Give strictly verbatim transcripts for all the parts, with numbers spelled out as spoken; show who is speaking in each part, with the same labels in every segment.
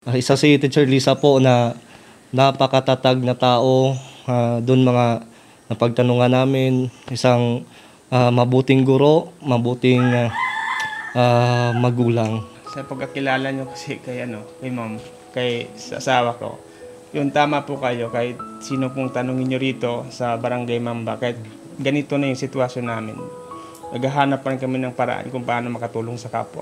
Speaker 1: Ah, isa si Teacher Lisa po na napakatatag na tao, ah, dun mga napagtanungan namin, isang ah, mabuting guro, mabuting ah, ah, magulang.
Speaker 2: Sa pagkakilala nyo kasi kay ano, kay ma'am, kay sa asawa ko, yung tama po kayo kahit sino pong tanungin nyo rito sa Barangay Mamba, kahit ganito na yung sitwasyon namin. Naghahanap pa rin kami ng paraan kung paano makatulong sa kapwa.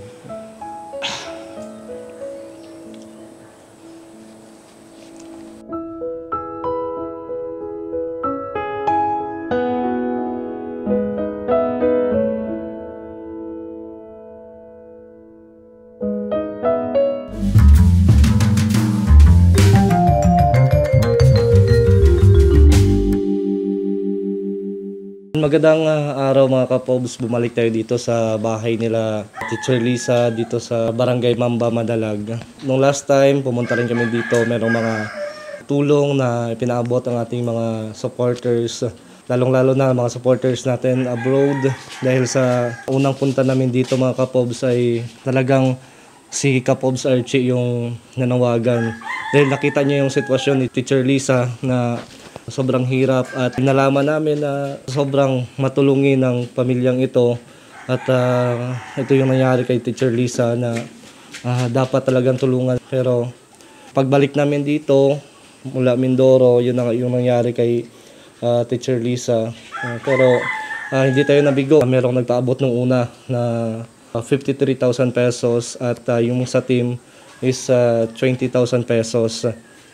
Speaker 1: Magandang ah, araw mga kapobs, bumalik tayo dito sa bahay nila Teacher Lisa dito sa Barangay Mamba, Madalag. Nung last time pumunta rin kami dito, merong mga tulong na ipinaabot ang ating mga supporters, lalong-lalo na mga supporters natin abroad, dahil sa unang punta namin dito mga kapobs ay talagang si Kapobs Archie yung nanawagan. Dahil nakita niya yung sitwasyon ni Teacher Lisa na sobrang hirap, at nalaman namin na sobrang matulungin ng pamilyang ito, at uh, ito yung nangyari kay Teacher Lisa na uh, dapat talagang tulungan. Pero pagbalik namin dito mula Mindoro, yun ang yung nangyari kay uh, Teacher Lisa. Uh, pero uh, hindi tayo nabigo. Merong nagpaabot nung una na uh, fifty-three thousand pesos, at uh, yung sa team is uh, twenty thousand pesos.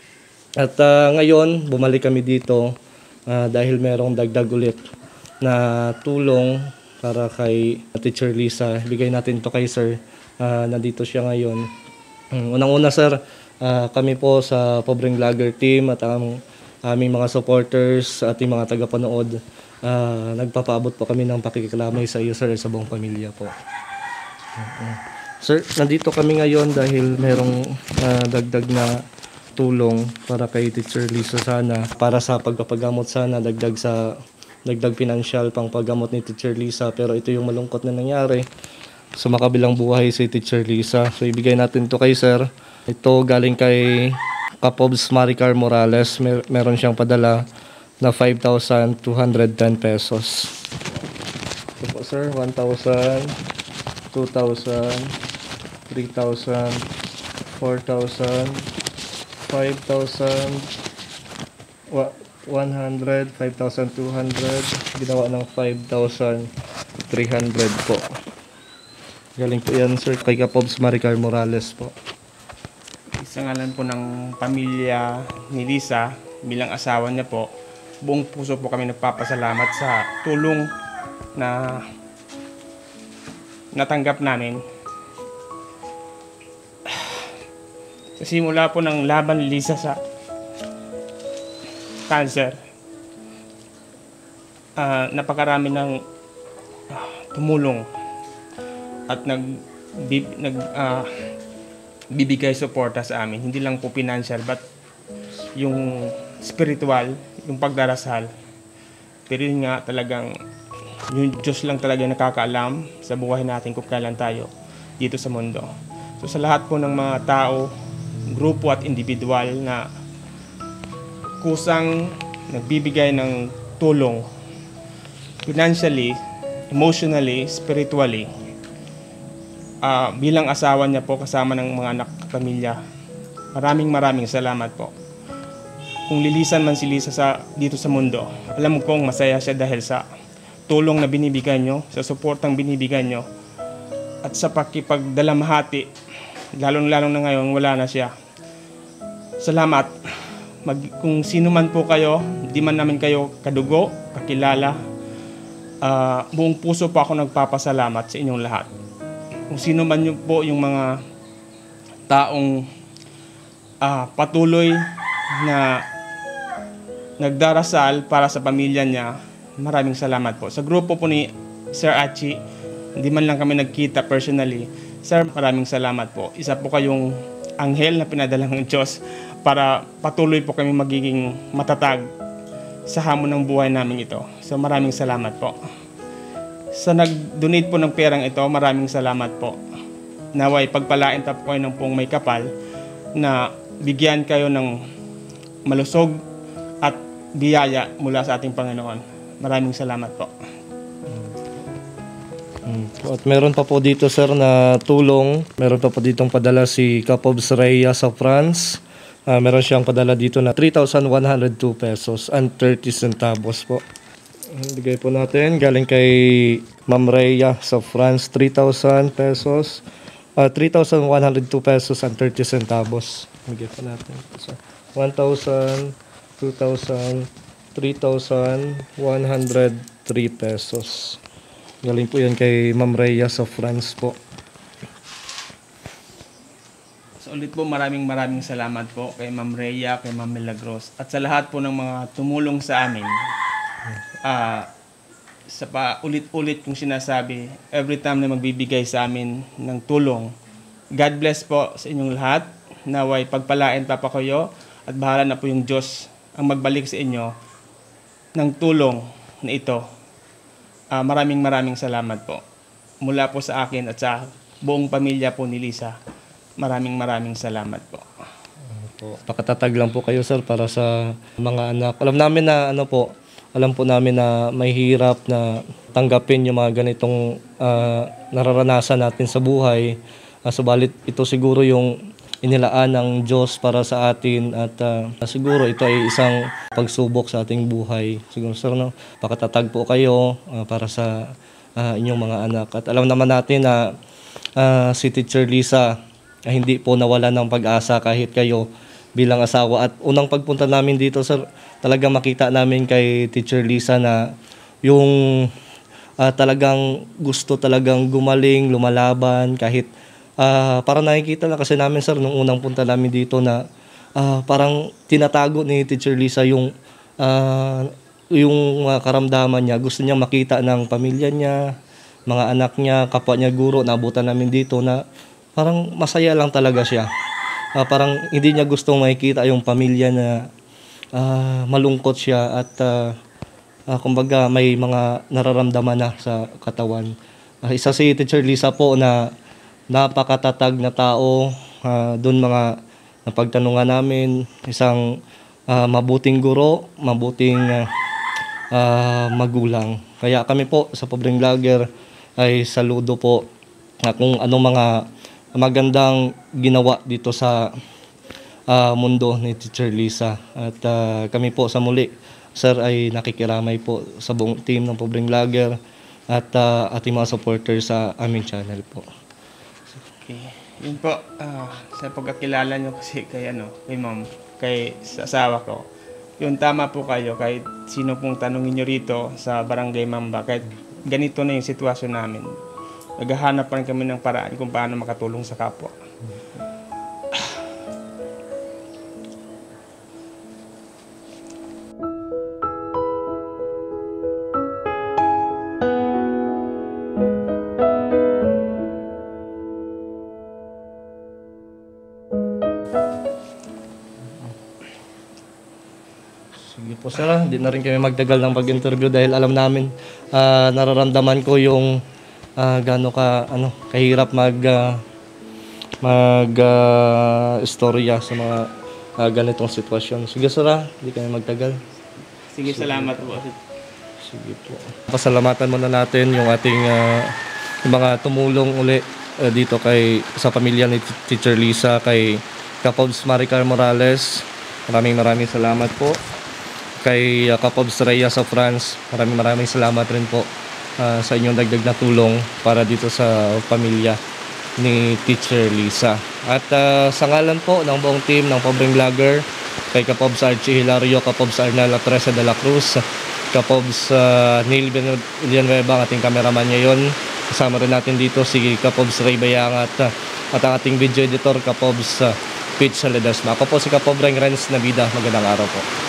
Speaker 1: At uh, ngayon, bumalik kami dito uh, dahil merong dagdag ulit na tulong para kay Teacher Lisa. Bigay natin to kay Sir. Uh, nandito siya ngayon. Um, Unang-una Sir, uh, kami po sa Pobreng Vlogger Team at ang aming mga supporters, ating mga tagapanood, uh, nagpapaabot po kami ng pakikilamay sa iyo Sir, sa buong pamilya po. Uh, Sir, nandito kami ngayon dahil merong uh, dagdag na tulong para kay Teacher Lisa sana, para sa pagpapagamot sana, dagdag sa dagdag pinansyal pang paggamot ni Teacher Lisa. Pero ito yung malungkot na nangyari sa makabilang buhay si Teacher Lisa. So ibigay natin to kay Sir. Ito galing kay Kapobs Maricar Morales. Mer meron siyang padala na five thousand two hundred ten pesos. Ito po Sir, one thousand, two thousand, three thousand, four thousand, five thousand one hundred, five thousand two hundred, ginawa ng five thousand three hundred po. Galing po yan Sir kay Kapobs Maricar Morales po.
Speaker 2: Sa ngalan po ng pamilya ni Lisa, bilang asawa niya po, buong puso po kami nagpapasalamat sa tulong na natanggap namin. Sa simula po ng laban ni Lisa sa cancer, uh, napakarami ng uh, tumulong at nag, bib, nag uh, bibigay suporta sa amin. Hindi lang po financial, but yung spiritual, yung pagdarasal. Pero yun nga, talagang yung Diyos lang talaga nakakaalam sa buhay natin kung kailan tayo dito sa mundo. So sa lahat po ng mga tao, grupo at individual na kusang nagbibigay ng tulong financially, emotionally, spiritually, uh, bilang asawa niya po kasama ng mga anak at pamilya, maraming maraming salamat po. Kung lilisan man si Lisa sa, dito sa mundo, alam mo kong masaya siya dahil sa tulong na binibigay nyo, sa suportang binibigay nyo, at sa pakipagdalamhati, lalong-lalong na ngayon, wala na siya. Salamat. Mag, kung sino man po kayo, di man namin kayo kadugo, kakilala, uh, buong puso po ako nagpapasalamat sa inyong lahat. Kung sino man yun po yung mga taong uh, patuloy na nagdarasal para sa pamilya niya, maraming salamat po. Sa grupo po ni Sir Archie, hindi man lang kami nagkita personally, Sir, maraming salamat po. Isa po kayong anghel na pinadala ng Diyos para patuloy po kami magiging matatag sa hamon ng buhay namin ito. So maraming salamat po. Sa nag-donate po ng perang ito, maraming salamat po. Naway pagpalain tapo kayo ng pong may kapal na bigyan kayo ng malusog at biyaya mula sa ating Panginoon. Maraming salamat po.
Speaker 1: At meron pa po dito sir na tulong. Meron pa po ditong padala si Kapobs Rhea sa France. Uh, meron siyang padala dito na three thousand one hundred two pesos and thirty centavos po. Bigay po natin galing kay Ma'am Rhea sa France, three thousand pesos. Uh, three thousand one hundred two pesos and thirty centavos. Bigay po natin. So, one thousand, two thousand, three thousand one hundred three pesos. Galing po yan kay Ma'am Rhea sa France po.
Speaker 2: So ulit po maraming maraming salamat po kay Ma'am Rhea, kay Ma'am Milagros at sa lahat po ng mga tumulong sa amin. Ah, sa pa ulit-ulit kong sinasabi, every time na magbibigay sa amin ng tulong. God bless po sa inyong lahat. Naway pagpalain pa pa kayo at bahala na po yung Diyos ang magbalik sa inyo ng tulong na ito. Ah, maraming maraming salamat po. Mula po sa akin at sa buong pamilya po ni Lisa. Maraming maraming salamat po.
Speaker 1: Pakatatag lang po kayo sir para sa mga anak. Alam namin na ano po, alam po namin na may hirap na tanggapin yung mga ganitong uh, nararanasan natin sa buhay. Uh, subalit ito siguro yung inilaan ng Diyos para sa atin at uh, siguro ito ay isang pagsubok sa ating buhay. Siguro sir, no? Pakatatag po kayo uh, para sa uh, inyong mga anak. At alam naman natin na uh, si Teacher Lisa ay hindi po nawala ng pag-asa kahit kayo bilang asawa. At unang pagpunta namin dito sir, talagang makita namin kay Teacher Lisa na yung uh, talagang gusto talagang gumaling, lumalaban kahit uh, parang nakikita lang kasi namin sir nung unang punta namin dito na uh, parang tinatago ni Teacher Lisa yung uh, yung uh, karamdaman niya. Gusto niya makita ng pamilya niya, mga anak niya, kapwa niya guro. Nabutan namin dito na parang masaya lang talaga siya. Uh, parang hindi niya gustong makikita yung pamilya na uh, malungkot siya at uh, uh, kumbaga may mga nararamdaman na sa katawan. Uh, isa si Teacher Lisa po na napakatatag na tao. Uh, Doon mga napagtanungan namin, isang uh, mabuting guro, mabuting uh, uh, magulang. Kaya kami po sa Pobreng Vlogger ay saludo po uh, kung anong mga magandang ginawa dito sa uh, mundo ni Teacher Lisa. At uh, kami po sa muli, sir, ay nakikiramay po sa buong team ng Pobreng Vlogger at uh, ating mga supporters sa aming channel po.
Speaker 2: Okay. Yun po, uh, sa pagkakilala nyo kasi kay, ano, kay ma'am, kay sa asawa ko. Yun, tama po kayo. Kahit sino pong tanongin nyo rito sa Barangay Mamba, kahit ganito na yung sitwasyon namin, naghahanap pa rin kami ng paraan kung paano makatulong sa kapwa.
Speaker 1: Sige po sir, hindi na rin kami magtagal ng pag-interview dahil alam namin, uh, nararamdaman ko yung uh, gaano ka ano kahirap mag uh, mag uh, istorya sa mga uh, ganitong sitwasyon. Sige sir, hindi kami magtagal.
Speaker 2: Sige, salamat po.
Speaker 1: Sige po. Pasalamatan muna natin yung ating uh, yung mga tumulong uli uh, dito kay sa pamilya ni Teacher Lisa, kay Kapobs Maricar Morales. Maraming maraming salamat po. Kay uh, Kapobs Rhea sa France, maraming maraming salamat rin po uh, sa inyong dagdag na tulong para dito sa pamilya ni Teacher Lisa. At uh, sa ngalan po ng buong team ng Pobreng Vlogger, kay Kapobs Archie Hilario, Kapobs Arnel Teresa de la Cruz, Kapobs uh, Neil Villanueva, ang ating cameraman ngayon. Kasama rin natin dito si Kapobs Ray Bayang at, uh, at ang ating video editor Kapobs uh, Pitch Ledesma. Ako po si Kapobreng Renz Navida. Magandang araw po.